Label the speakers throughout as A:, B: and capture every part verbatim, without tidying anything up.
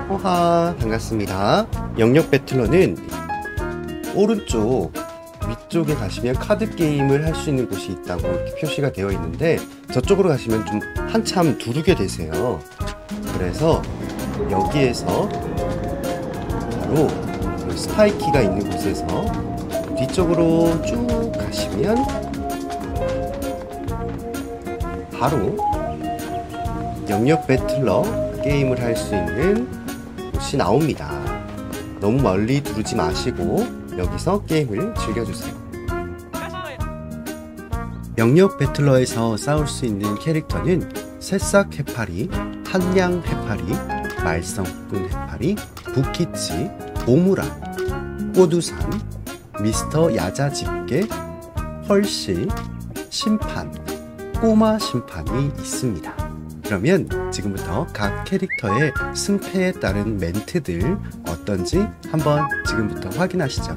A: 호하, 반갑습니다. 영역 배틀러는 오른쪽 위쪽에 가시면 카드 게임을 할 수 있는 곳이 있다고 이렇게 표시가 되어 있는데, 저쪽으로 가시면 좀 한참 두르게 되세요. 그래서 여기에서 바로 그 스파이키가 있는 곳에서 뒤쪽으로 쭉 가시면 바로 영역 배틀러 게임을 할 수 있는 곳이 나옵니다. 너무 멀리 두르지 마시고 여기서 게임을 즐겨주세요. 영역 배틀러에서 싸울 수 있는 캐릭터는 새싹 해파리, 한량 해파리, 말썽꾼 해파리, 부키치, 오무라, 꼬두산, 미스터 야자집게, 헐실, 심판, 꼬마 심판이 있습니다. 그러면 지금부터 각 캐릭터의 승패에 따른 멘트들 어떤지 한번 지금부터 확인하시죠.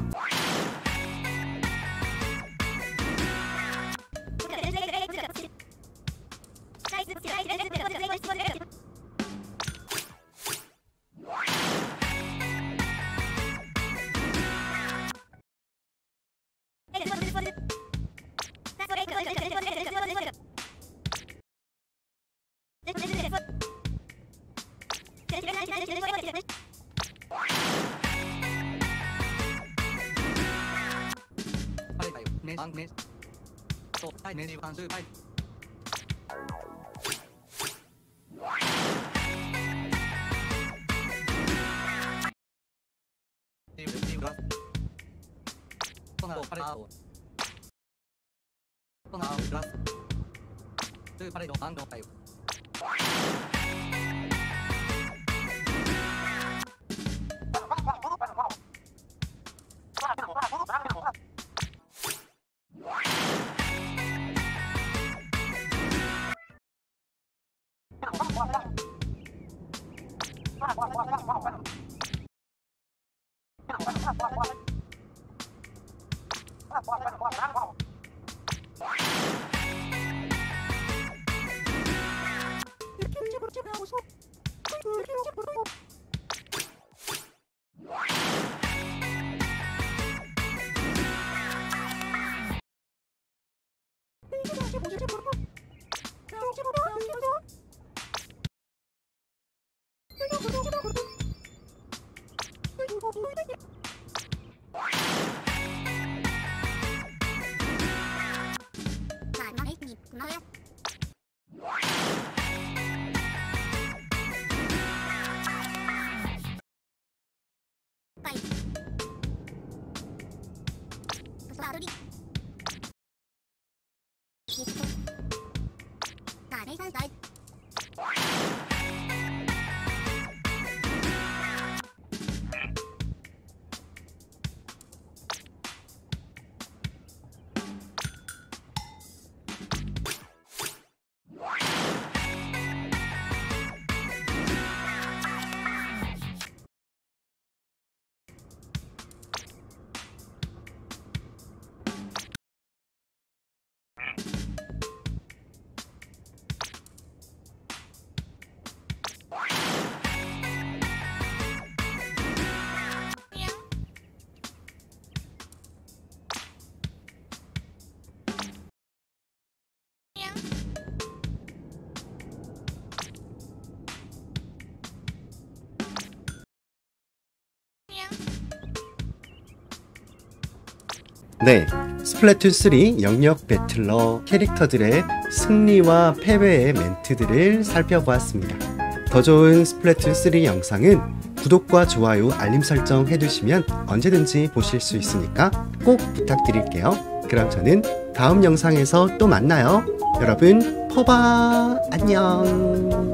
A: 네, 스플래툰 쓰리 영역 배틀러 캐릭터들의 승리와 패배의 멘트들을 살펴보았습니다. 더 좋은 스플래툰 쓰리 영상은 구독과 좋아요, 알림 설정 해두시면 언제든지 보실 수 있으니까 꼭 부탁드릴게요. 그럼 저는 다음 영상에서 또 만나요. 여러분, 퍼바 안녕.